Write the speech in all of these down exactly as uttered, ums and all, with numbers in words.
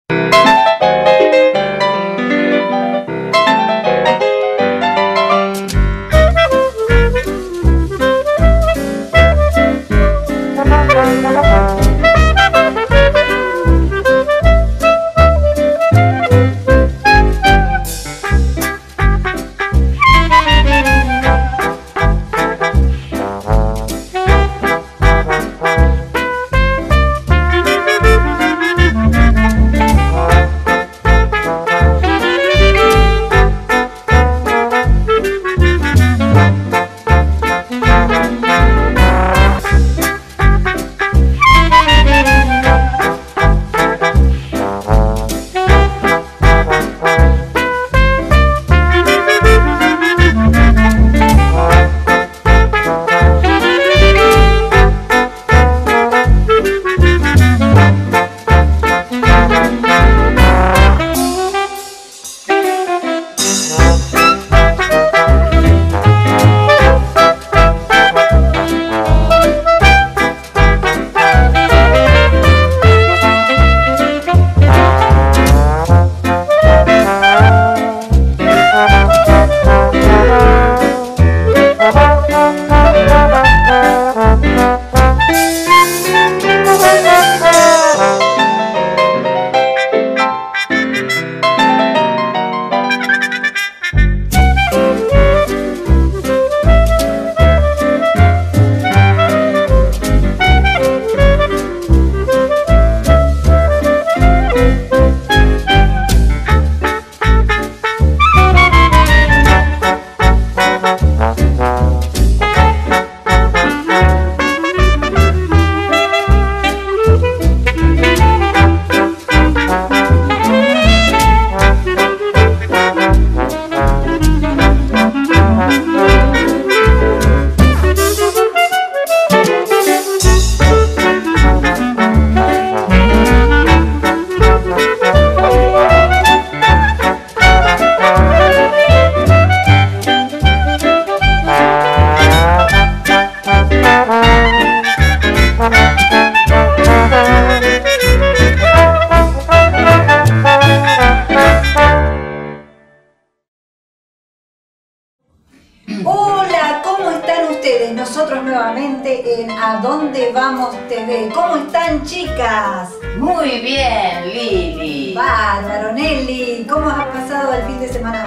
Hola, ¿cómo están ustedes? Nosotros nuevamente en ¿A dónde vamos T V? ¿Cómo están, chicas? Muy bien, Lili. Bárbaro, Nelly. ¿Cómo has pasado el fin de semana?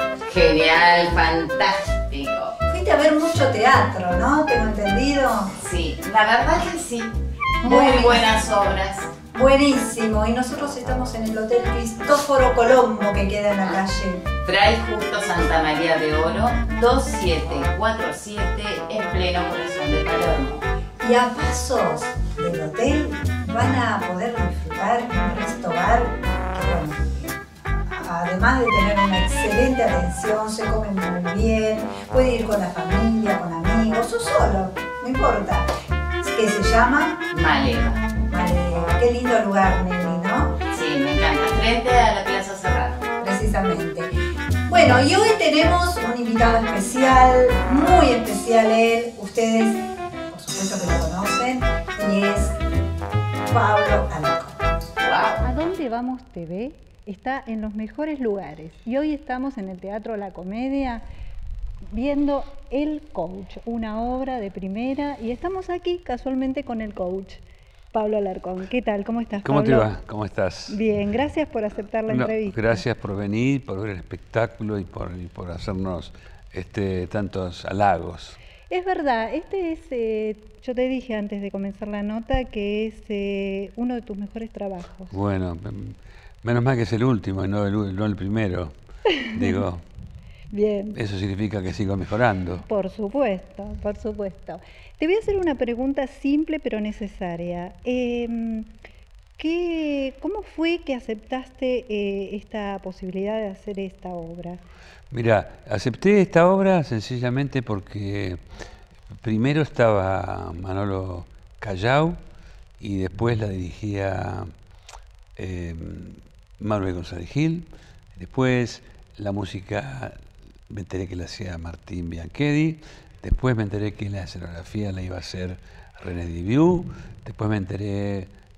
Genial, fantástico. Fuiste a ver mucho teatro, ¿no? ¿Tengo entendido? Sí, la verdad que sí. Muy Buenísimo. buenas obras. Buenísimo. Y nosotros estamos en el Hotel Cristóforo Colombo, que queda en la calle Fray Justo Santa María de Oro, dos siete cuatro siete, en pleno corazón de Palermo. Y a pasos del hotel van a poder disfrutar un restaurante que, bueno, además de tener una excelente atención, se come muy bien, puede ir con la familia, con amigos o solo, no importa. Que se llama Maleva. Maleva. Qué lindo lugar, Nelly, ¿no? Sí, me encanta. Frente a la Plaza Serrano. Precisamente. Bueno, y hoy tenemos un invitado especial, muy especial él. Ustedes, por supuesto que lo conocen, y es Pablo Alarcón. Wow. ¿A dónde vamos T V? Está en los mejores lugares y hoy estamos en el Teatro La Comedia viendo El Coach, una obra de primera, y estamos aquí casualmente con el coach, Pablo Alarcón. ¿Qué tal? ¿Cómo estás, ¿Cómo Pablo? te va? ¿Cómo estás? Bien, gracias por aceptar la No, entrevista. gracias por venir, por ver el espectáculo y por, y por hacernos este, tantos halagos. Es verdad, este es, eh, yo te dije antes de comenzar la nota que es eh, uno de tus mejores trabajos. Bueno, menos mal que es el último y no el, no el primero. Digo, Bien. eso significa que sigo mejorando. Por supuesto, por supuesto. Te voy a hacer una pregunta simple pero necesaria. Eh, ¿qué, ¿Cómo fue que aceptaste eh, esta posibilidad de hacer esta obra? Mira, acepté esta obra sencillamente porque primero estaba Manolo Callao y después la dirigía eh, Manuel González Gil. Después la música me enteré que la hacía Martín Bianchedi. Después me enteré que la escenografía la iba a hacer René Diviu. Después me enteré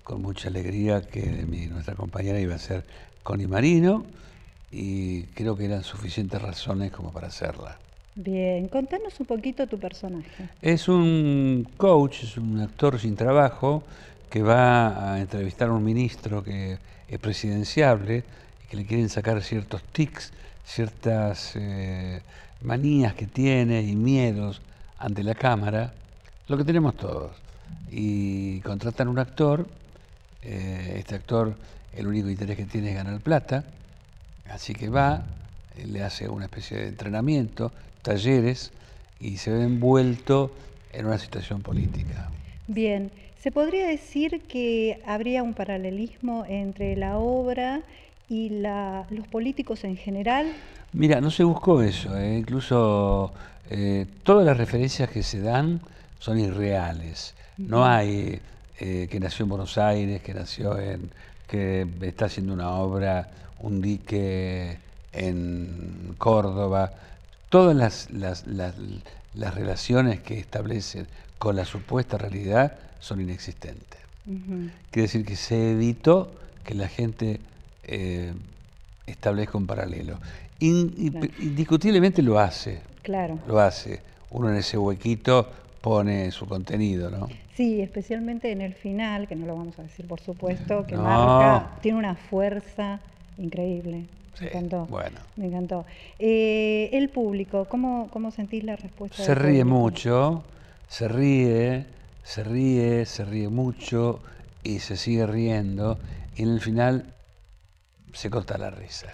con mucha alegría que mi, nuestra compañera iba a ser Connie Marino, y creo que eran suficientes razones como para hacerla. Bien, contanos un poquito tu personaje. Es un coach, es un actor sin trabajo que va a entrevistar a un ministro que es presidenciable y que le quieren sacar ciertos tics, ciertas eh, manías que tiene y miedos ante la cámara, lo que tenemos todos. Y contratan un actor, eh, este actor el único interés que tiene es ganar plata, así que va, le hace una especie de entrenamiento, talleres, y se ve envuelto en una situación política. Bien, ¿se podría decir que habría un paralelismo entre la obra y la, los políticos en general? Mira, no se buscó eso, ¿eh? Incluso eh, todas las referencias que se dan son irreales. No hay eh, que nació en Buenos Aires, que nació en, que está haciendo una obra, un dique en Córdoba. Todas las, las, las, las relaciones que establecen con la supuesta realidad son inexistentes. Uh-huh. Quiere decir que se evitó que la gente eh, establezca un paralelo. In, claro. Indiscutiblemente lo hace. Claro. Lo hace. Uno en ese huequito pone su contenido, ¿no? Sí, especialmente en el final, que no lo vamos a decir por supuesto, que no. marca, tiene una fuerza increíble. Sí, me encantó. Bueno. Me encantó. Eh, el público, ¿cómo, cómo sentís la respuesta? Se ríe mucho, se ríe, se ríe, se ríe mucho y se sigue riendo, y en el final se corta la risa.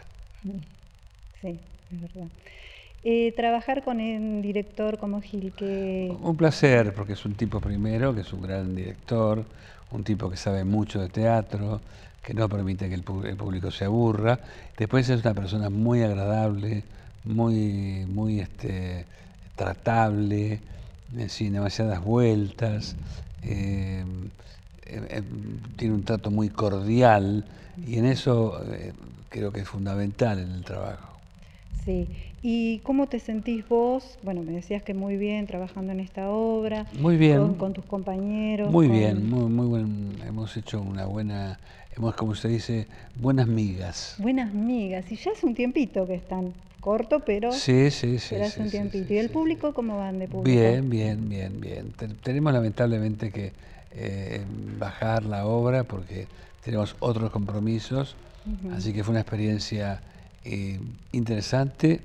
Sí, es verdad. Eh, trabajar con un director como Gil, que... Un placer, porque es un tipo primero, que es un gran director, un tipo que sabe mucho de teatro, que no permite que el público se aburra. Después es una persona muy agradable, muy, muy este, tratable, eh, sin demasiadas vueltas, eh, eh, tiene un trato muy cordial, y en eso eh, creo que es fundamental en el trabajo. Sí. ¿Y cómo te sentís vos? Bueno, me decías que muy bien trabajando en esta obra. Muy bien. Con, con tus compañeros. Muy con... bien, muy, muy buen. Hemos hecho una buena, hemos, como se dice, buenas migas. Buenas migas. Y ya hace un tiempito que están corto, pero, sí, sí, sí, pero hace sí, un tiempito. Sí, ¿Y el sí, público sí. cómo van de público? Bien, bien, bien, bien. Tenemos lamentablemente que eh, bajar la obra porque tenemos otros compromisos, uh-huh. Así que fue una experiencia eh, interesante,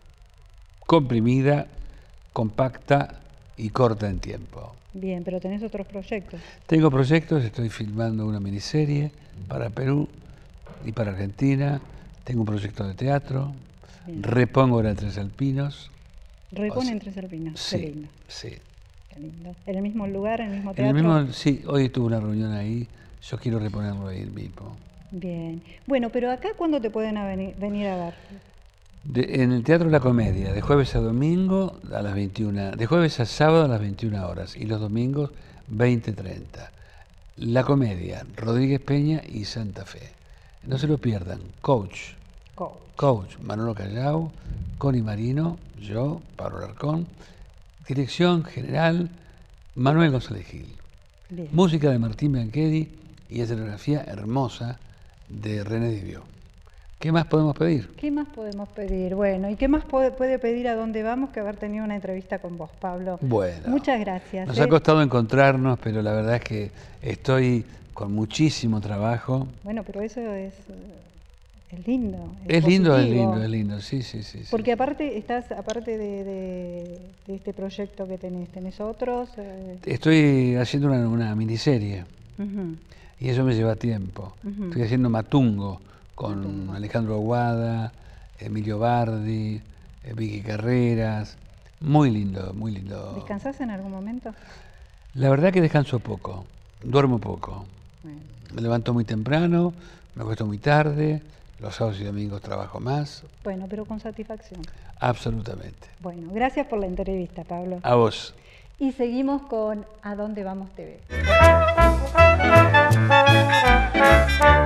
comprimida, compacta y corta en tiempo. Bien, pero tenés otros proyectos. Tengo proyectos, estoy filmando una miniserie para Perú y para Argentina. Tengo un proyecto de teatro. Bien. Repongo Era Tres Alpinos. Reponen Tres Alpinos. Sí, qué lindo. Sí. Qué lindo. ¿En el mismo lugar, en el mismo teatro? En el mismo, sí, hoy tuve una reunión ahí. Yo quiero reponerlo ahí mismo. Bien. Bueno, pero acá, ¿cuándo te pueden venir, venir a ver? De, en el Teatro La Comedia, de jueves a domingo a las veintiuna, de jueves a sábado a las veintiuna horas, y los domingos veinte treinta. La Comedia, Rodríguez Peña y Santa Fe. No se lo pierdan. Coach. Coach. Coach, Manolo Callao, Connie Marino, yo, Pablo Alarcón. Dirección general, Manuel González Gil. Bien. Música de Martín Biancheri y escenografía hermosa de René Divió. ¿Qué más podemos pedir? ¿Qué más podemos pedir? Bueno, ¿y qué más puede, puede pedir a dónde vamos que haber tenido una entrevista con vos, Pablo? Bueno. Muchas gracias. Nos ¿eh? ha costado encontrarnos, pero la verdad es que estoy con muchísimo trabajo. Bueno, pero eso es, es lindo. Es, es lindo, es lindo, es lindo, sí, sí, sí. Porque sí. aparte, estás, aparte de, de, de este proyecto que tenés, ¿tenés otros? Eh... Estoy haciendo una, una miniserie, uh-huh. Y eso me lleva tiempo. Uh-huh. Estoy haciendo Matungo, con Alejandro Aguada, Emilio Bardi, eh, Vicky Carreras. Muy lindo, muy lindo. ¿Descansás en algún momento? La verdad que descanso poco, duermo poco. Bueno. Me levanto muy temprano, me acuesto muy tarde, los sábados y domingos trabajo más. Bueno, pero con satisfacción. Absolutamente. Bueno, gracias por la entrevista, Pablo. A vos. Y seguimos con ¿A dónde vamos T V?